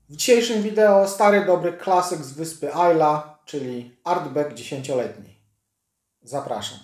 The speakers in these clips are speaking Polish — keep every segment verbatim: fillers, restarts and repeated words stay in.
W dzisiejszym wideo stary dobry klasyk z wyspy Isla, czyli Ardbeg dziesięcioletni. Zapraszam.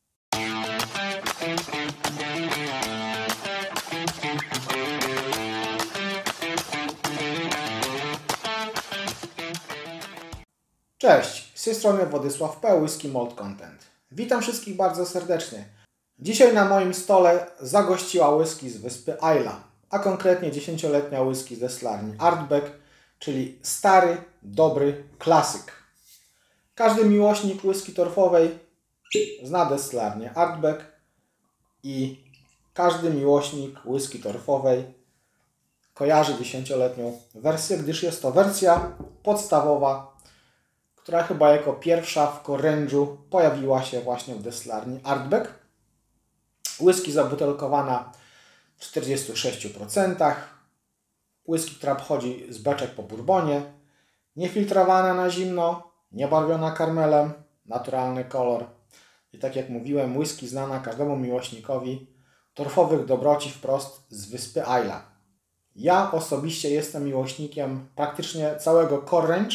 Cześć, z tej strony Władysław P. Whisky Malt Content. Witam wszystkich bardzo serdecznie. Dzisiaj na moim stole zagościła whisky z wyspy Isla, a konkretnie dziesięcioletnia whisky z destylarni Ardbeg, czyli stary, dobry klasyk. Każdy miłośnik whisky torfowej zna destylarnię Ardbeg i każdy miłośnik whisky torfowej kojarzy dziesięcioletnią wersję, gdyż jest to wersja podstawowa, która chyba jako pierwsza w Corrange'u pojawiła się właśnie w destylarni Ardbeg. Whisky zabutelkowana w czterdziestu sześciu procentach. Whisky, która pochodzi z beczek po bourbonie. Niefiltrowana na zimno, niebarwiona karmelem, naturalny kolor. I tak jak mówiłem, whisky znana każdemu miłośnikowi torfowych dobroci wprost z wyspy Isla. Ja osobiście jestem miłośnikiem praktycznie całego Corrange.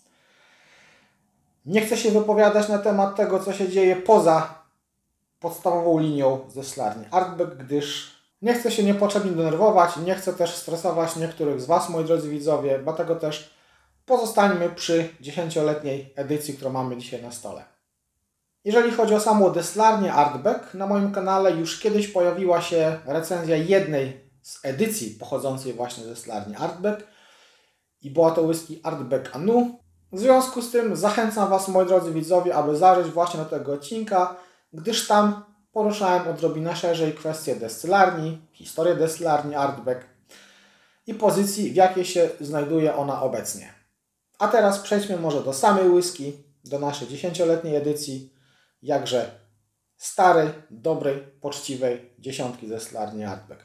Nie chcę się wypowiadać na temat tego, co się dzieje poza podstawową linią z destylarni Ardbeg, gdyż nie chcę się niepotrzebnie denerwować, nie chcę też stresować niektórych z Was, moi drodzy widzowie, dlatego też pozostańmy przy dziesięcioletniej edycji, którą mamy dzisiaj na stole. Jeżeli chodzi o samą destylarnię Ardbeg, na moim kanale już kiedyś pojawiła się recenzja jednej z edycji pochodzącej właśnie z destylarni Ardbeg i była to whisky Ardbeg Anu. W związku z tym zachęcam Was, moi drodzy widzowie, aby zajrzeć właśnie do tego odcinka, gdyż tam poruszałem odrobinę szerzej kwestię destylarni, historię destylarni Ardbeg i pozycji, w jakiej się znajduje ona obecnie. A teraz przejdźmy może do samej whisky, do naszej dziesięcioletniej edycji, jakże starej, dobrej, poczciwej dziesiątki z destylarni Ardbeg.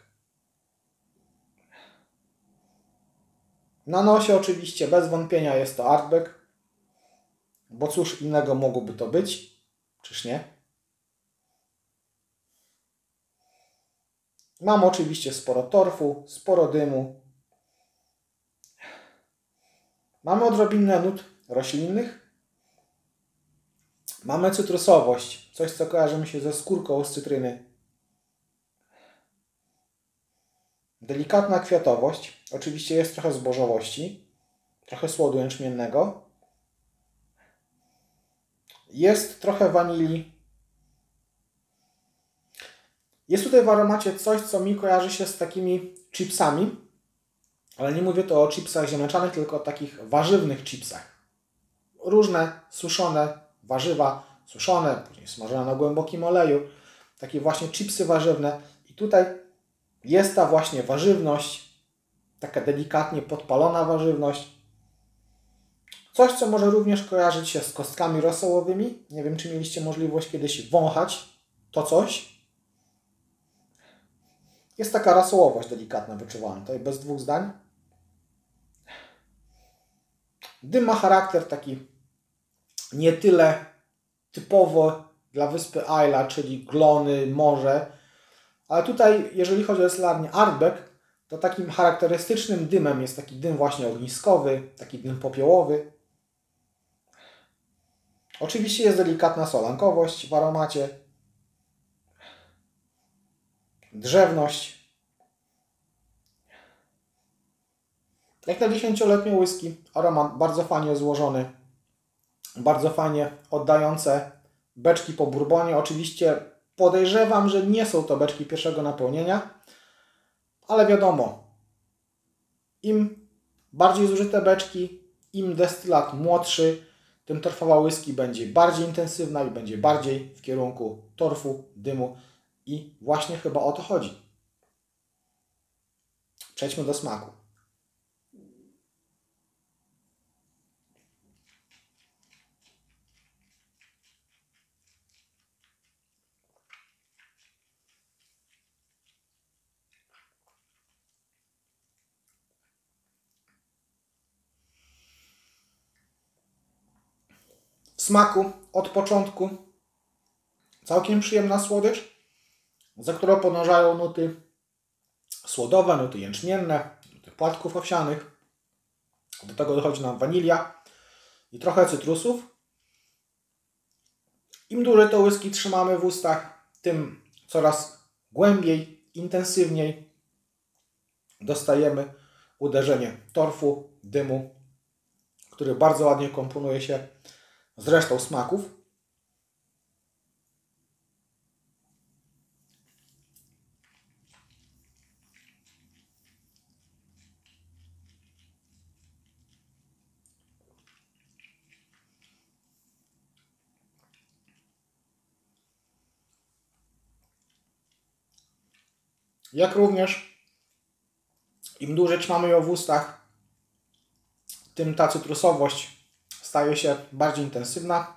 Na nosie oczywiście bez wątpienia jest to Ardbeg, bo cóż innego mogłoby to być, czyż nie? Mam oczywiście sporo torfu, sporo dymu. Mamy odrobinę nut roślinnych. Mamy cytrusowość, coś co kojarzy mi się ze skórką z cytryny. Delikatna kwiatowość, oczywiście jest trochę zbożowości, trochę słodu jęczmiennego. Jest trochę wanilii. Jest tutaj w aromacie coś, co mi kojarzy się z takimi chipsami, ale nie mówię to o chipsach ziemniaczanych, tylko o takich warzywnych chipsach. Różne suszone warzywa, suszone, później smażone na głębokim oleju. Takie właśnie chipsy warzywne. I tutaj jest ta właśnie warzywność, taka delikatnie podpalona warzywność. Coś, co może również kojarzyć się z kostkami rosołowymi. Nie wiem, czy mieliście możliwość kiedyś wąchać to coś. Jest taka rosołowość delikatna wyczuwalna, tutaj bez dwóch zdań. Dym ma charakter taki nie tyle typowo dla wyspy Isla, czyli glony, morze, ale tutaj, jeżeli chodzi o destylarnię Ardbeg, to takim charakterystycznym dymem jest taki dym właśnie ogniskowy, taki dym popiołowy. Oczywiście jest delikatna solankowość w aromacie, drzewność. Jak na dziesięcioletnią whisky, aromat bardzo fajnie złożony, bardzo fajnie oddające beczki po bourbonie. Oczywiście podejrzewam, że nie są to beczki pierwszego napełnienia, ale wiadomo, im bardziej zużyte beczki, im destylat młodszy, tym torfowa whisky będzie bardziej intensywna i będzie bardziej w kierunku torfu, dymu i właśnie chyba o to chodzi. Przejdźmy do smaku. W smaku od początku całkiem przyjemna słodycz, za którą podążają nuty słodowe, nuty jęczmienne, nuty płatków owsianych. Do tego dochodzi nam wanilia i trochę cytrusów. Im dłużej to whisky trzymamy w ustach, tym coraz głębiej, intensywniej dostajemy uderzenie torfu, dymu, który bardzo ładnie komponuje się z resztą smaków. Jak również im dłużej trzymamy ją w ustach, tym ta cytrusowość staje się bardziej intensywna.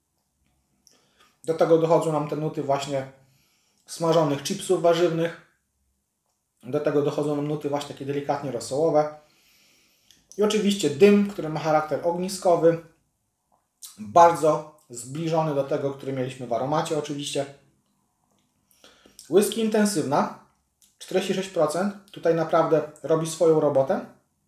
Do tego dochodzą nam te nuty właśnie smażonych chipsów warzywnych. Do tego dochodzą nam nuty właśnie takie delikatnie rosołowe. I oczywiście dym, który ma charakter ogniskowy, bardzo zbliżony do tego, który mieliśmy w aromacie oczywiście. Whisky intensywna, czterdzieści sześć procent, tutaj naprawdę robi swoją robotę.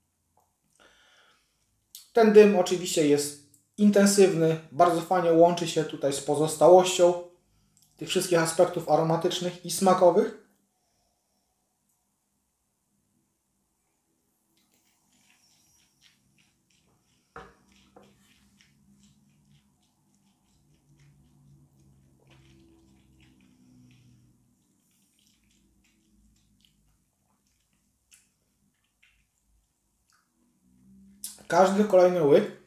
Ten dym oczywiście jest intensywny, bardzo fajnie łączy się tutaj z pozostałością tych wszystkich aspektów aromatycznych i smakowych. Każdy kolejny łyk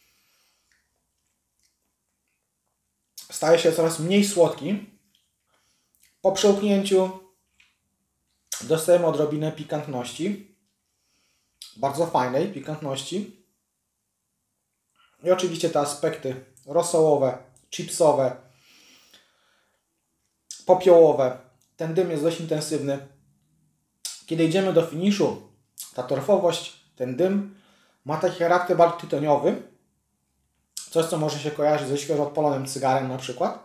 staje się coraz mniej słodki. Po przełknięciu dostajemy odrobinę pikantności. Bardzo fajnej pikantności. I oczywiście te aspekty rosołowe, chipsowe, popiołowe. Ten dym jest dość intensywny. Kiedy idziemy do finiszu, ta torfowość, ten dym ma taki charakter bardzo tytoniowy. Coś, co może się kojarzyć ze świeżo odpalonym cygarem na przykład.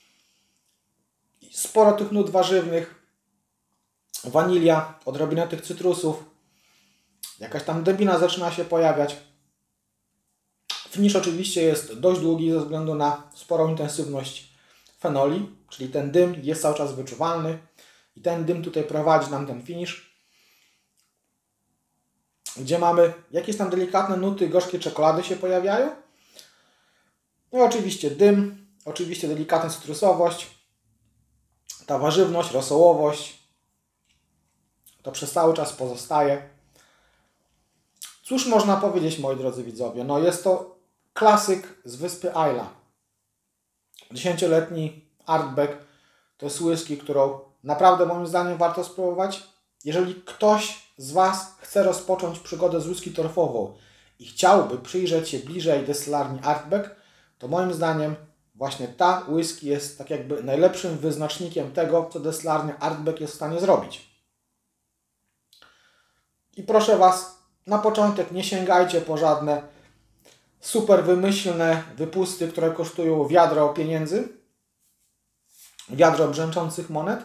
Sporo tych nut warzywnych, wanilia, odrobina tych cytrusów, jakaś tam dębina zaczyna się pojawiać. Finisz oczywiście jest dość długi ze względu na sporą intensywność fenoli, czyli ten dym jest cały czas wyczuwalny i ten dym tutaj prowadzi nam ten finisz, gdzie mamy jakieś tam delikatne nuty gorzkiej czekolady się pojawiają. No i oczywiście dym, oczywiście delikatna cytrusowość, ta warzywność, rosołowość, to przez cały czas pozostaje. Cóż można powiedzieć, moi drodzy widzowie? No jest to klasyk z wyspy Islay. Dziesięcioletni Ardbeg to jest whisky, którą naprawdę moim zdaniem warto spróbować. Jeżeli ktoś z Was chce rozpocząć przygodę z whisky torfową i chciałby przyjrzeć się bliżej destylarni Ardbeg, to moim zdaniem właśnie ta whisky jest tak jakby najlepszym wyznacznikiem tego, co destylarnia Ardbeg jest w stanie zrobić. I proszę Was, na początek nie sięgajcie po żadne super wymyślne wypusty, które kosztują wiadro pieniędzy, wiadro brzęczących monet,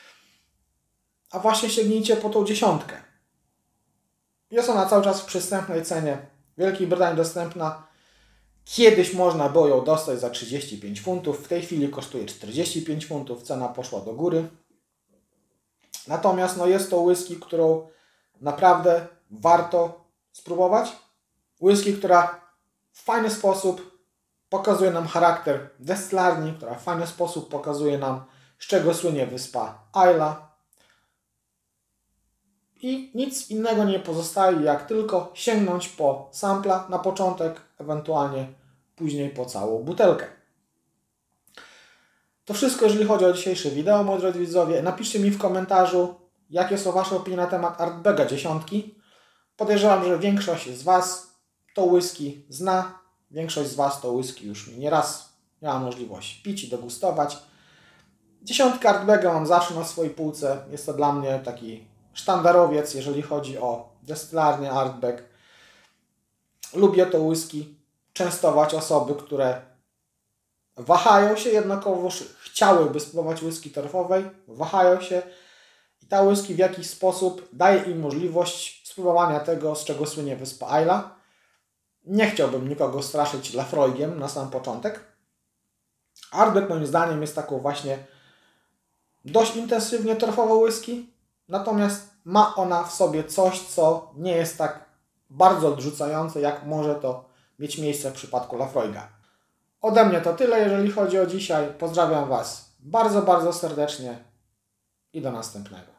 a właśnie sięgnijcie po tą dziesiątkę. Jest ona cały czas w przystępnej cenie. W Wielkiej Brytanii dostępna. Kiedyś można było ją dostać za trzydzieści pięć funtów, w tej chwili kosztuje czterdzieści pięć funtów, cena poszła do góry. Natomiast no, jest to whisky, którą naprawdę warto spróbować. Whisky, która w fajny sposób pokazuje nam charakter destylarni, która w fajny sposób pokazuje nam, z czego słynie wyspa Islay. I nic innego nie pozostaje, jak tylko sięgnąć po sampla na początek, ewentualnie później po całą butelkę. To wszystko, jeżeli chodzi o dzisiejsze wideo, moi drodzy widzowie. Napiszcie mi w komentarzu, jakie są Wasze opinie na temat Ardbega dziesiątki. Podejrzewam, że większość z Was to whisky zna. Większość z Was to whisky już mi nieraz miała możliwość pić i degustować. Dziesiątkę Ardbega mam zawsze na swojej półce. Jest to dla mnie taki sztandarowiec, jeżeli chodzi o destylarnię Ardbeg. Lubię to whisky częstować osoby, które wahają się, jednakowoż chciałyby spróbować whisky torfowej, wahają się i ta whisky w jakiś sposób daje im możliwość spróbowania tego, z czego słynie wyspa Islay. Nie chciałbym nikogo straszyć Laphroaigiem na sam początek. Ardbeg moim zdaniem jest taką właśnie dość intensywnie torfową whisky, natomiast ma ona w sobie coś, co nie jest tak bardzo odrzucające, jak może to mieć miejsce w przypadku Laphroaiga. Ode mnie to tyle, jeżeli chodzi o dzisiaj. Pozdrawiam Was bardzo, bardzo serdecznie i do następnego.